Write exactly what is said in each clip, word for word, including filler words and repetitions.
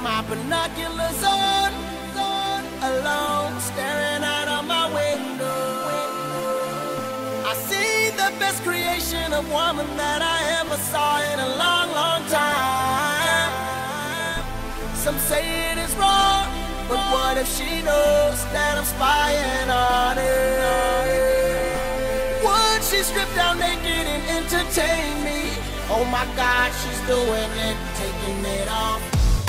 My binoculars on, alone, staring out of my window. I see the best creation of woman that I ever saw in a long, long time. Some say it is wrong, but what if she knows that I'm spying on her? Would she strip down naked and entertain me? Oh my God, she's doing it, taking it off.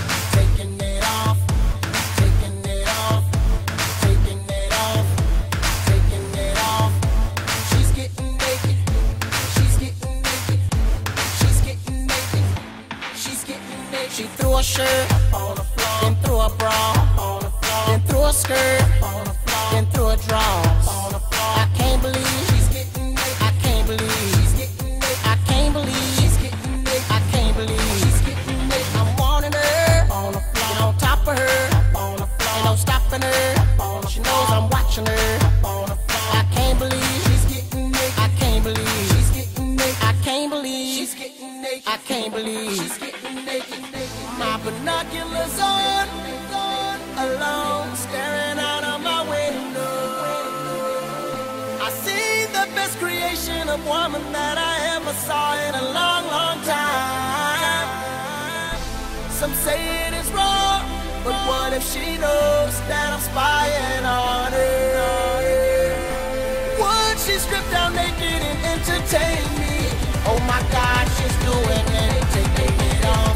She threw a shirt on the floor, then threw a bra on the floor, then threw a skirt on the floor, then threw a drawers on the floor. I can't believe she's getting naked. I can't believe she's getting naked. I can't believe she's getting naked. I can't believe she's getting naked. I'm wanting her on the floor, and on top of her on the floor, ain't no stopping her. She knows I'm watching her on the floor. I can't believe she's getting naked. I can't believe she's getting naked. I can't believe she's getting naked. I can't believe she's getting naked. My binoculars on, alone, staring out of my window. I see the best creation of woman that I ever saw in a long, long time. Some say it is wrong, but what if she knows that I'm spying on her? Would she strip down naked and entertain me? Oh my God, she's doing it, taking it off.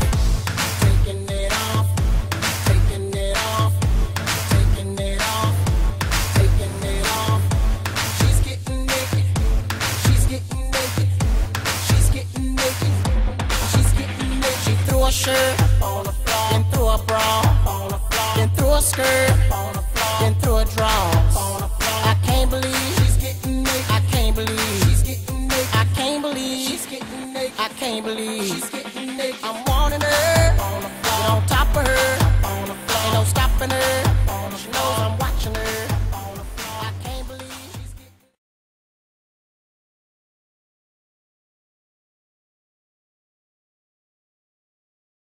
Shirt on the floor, then threw a bra on the floor, then threw a skirt on the floor, then threw a drawers on the floor. I can't believe she's getting naked. I can't believe she's getting naked. I can't believe she's getting naked. I can't believe